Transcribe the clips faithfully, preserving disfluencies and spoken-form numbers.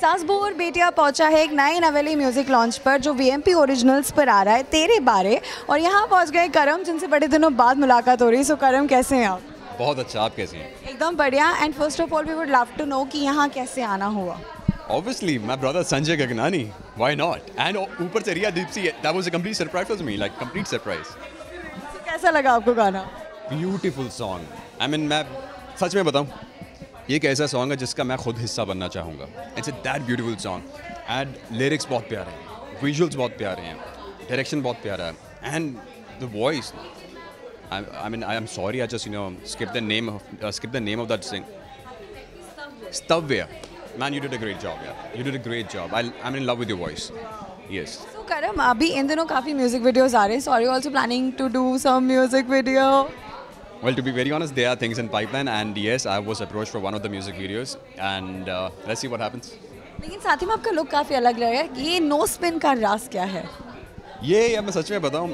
सासबोर बेटिया पहुंचा है एक नए नवेली म्यूजिक लॉन्च पर जो वीएमपी ओरिजिनल्स पर आ रहा है तेरे बारे, और यहाँ पहुंच गए करम जिनसे बड़े दिनों बाद मुलाकात हो रही है। सो करम, कैसे हैं आप? बहुत अच्छा, आप कैसे हैं? एकदम बढ़िया। And first of all we would love to know कि यहाँ कैसे आना हुआ। Obviously, my brother Sanjay Gagnani. Why not? And ऊपर से रिया दीप्सी, that was a complete surprise for me, like complete surprise. so, कैसा लगा आपको गाना? Beautiful song. I mean, मैं सच में बताऊँ, ये एक ऐसा सॉन्ग है जिसका मैं खुद हिस्सा बनना चाहूँगा। It's a that beautiful song. And lyrics बहुत प्यारे हैं, visuals बहुत प्यारे हैं, direction बहुत प्यारा है, and the voice. I, I mean, I am sorry, I just you know skipped the name of uh, skipped the name of that thing. Stavya. Man, you did a great job, yeah. You did a great job. I, I'm in love with your voice. Yes. So करम, अभी इन दिनों काफ़ी music videos आ रहे हैं. So are you also planning to do some music video? Well, to be very honest, there are things in pipeline, and yes, I was approached for one of the music videos, and uh, let's see what happens. लेकिन साथ ही में आपका look काफ़ी अलग लग रहा है. ये नो स्पिन का राज क्या है? ये यार मैं सच में बताऊँ,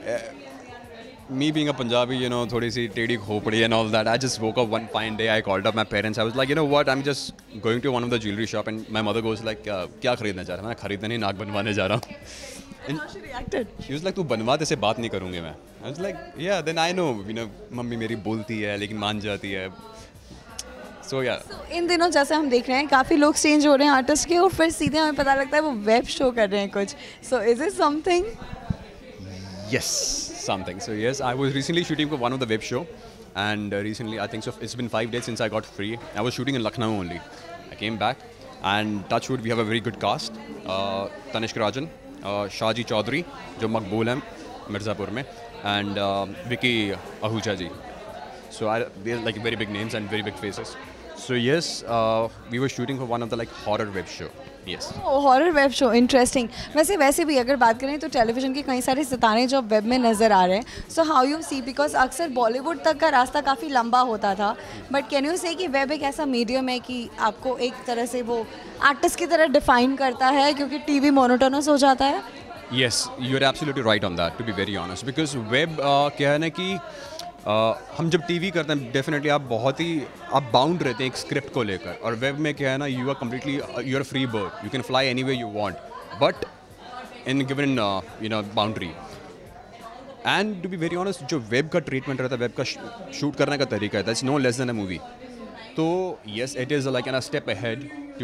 me being a Punjabi, you know, थोड़ी सी टेढ़ी खोपड़ी and all that. I just woke up one fine day. I called up my parents. I was like, you know what? I'm just going to one of the jewelry shop, and my mother goes like, uh, क्या खरीदना चाह रहा है? मैं खरीदने नहीं, नाक बनवाने जा रहा हूँ. And how she reacted? She was like, तू बनवा, तेरे से बात नहीं करूँगी मैं. I was like, yeah. Then I know, you know, mummy मेरी बोलती है लेकिन मान जाती है. So yeah. So, इन दिनों जैसे हम देख रहे हैं काफ़ी लोग चेंज हो रहे हैं आर्टिस्ट के, और फिर सीधे हमें पता लगता है वो वेब शो कर रहे हैं कुछ. So is it something? Yes, something. So yes, I was recently shooting for one of the web show, and uh, recently I think so. It's been five days since I got free. I was shooting in Lucknow only. I came back, and touch wood, we have a very good cast. Uh, Tanishq Rajan, uh, Shaji Chaudhary, जो मकबूल हैं मिर्ज़ापुर में, and uh, Vicky Ahuja ji. So I, they're like very big names and very big faces. So yes, uh, we were shooting for one of the like horror web show. Yes. Horror web show, interesting. वैसे वैसे भी अगर बात करें तो television के कई सारे सितारे जो वेब में नज़र आ रहे हैं. So how you see, because अक्सर बॉलीवुड तक का रास्ता काफ़ी लंबा होता था, बट कैन यू से कि वेब एक ऐसा मीडियम है कि आपको एक तरह से वो आर्टिस्ट की तरह डिफाइन करता है क्योंकि टीवी मोनोटोनस हो जाता है? Yes, you're absolutely right on that, to be very honest. Because web uh, क्या है ना कि uh, हम जब टीवी करते हैं डेफिनेटली आप बहुत ही आप बाउंड रहते हैं एक स्क्रिप्ट को लेकर, और वेब में क्या है ना, you are completely you are free bird, you can fly any way you want, but in given you know boundary. And to be very honest, जो वेब का ट्रीटमेंट रहता है, वेब का शूट करने का तरीका है, that's no less than a movie. तो yes, it is like an step ahead to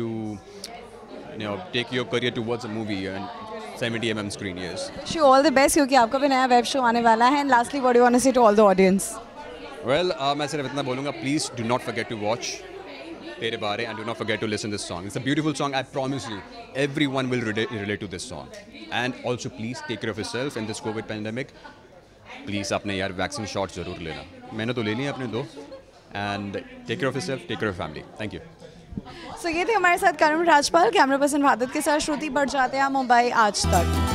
you know take your career towards a movie and seventy millimeter screen. Yes. Wish you all the best क्योंकि आपका भी नया web show आने वाला है. And lastly, what do you want to say to all the audience? Well, uh, मैं सिर्फ इतना बोलूँगा, please do not forget to watch तेरे बारे, and do not forget to listen this song. It's a beautiful song. I promise you, everyone will relate, relate to this song. And also, please take care of yourself in this COVID pandemic. Please अपने यार vaccine shot ज़रूर लेना. मैंने तो ले लिया अपने दो. And take care of yourself, take care of family. Thank you. So so, ये थे हमारे साथ करम राजपाल. कैमरा पर्सन भारत के साथ श्रुति बढ़ जाते हैं मुंबई आज तक.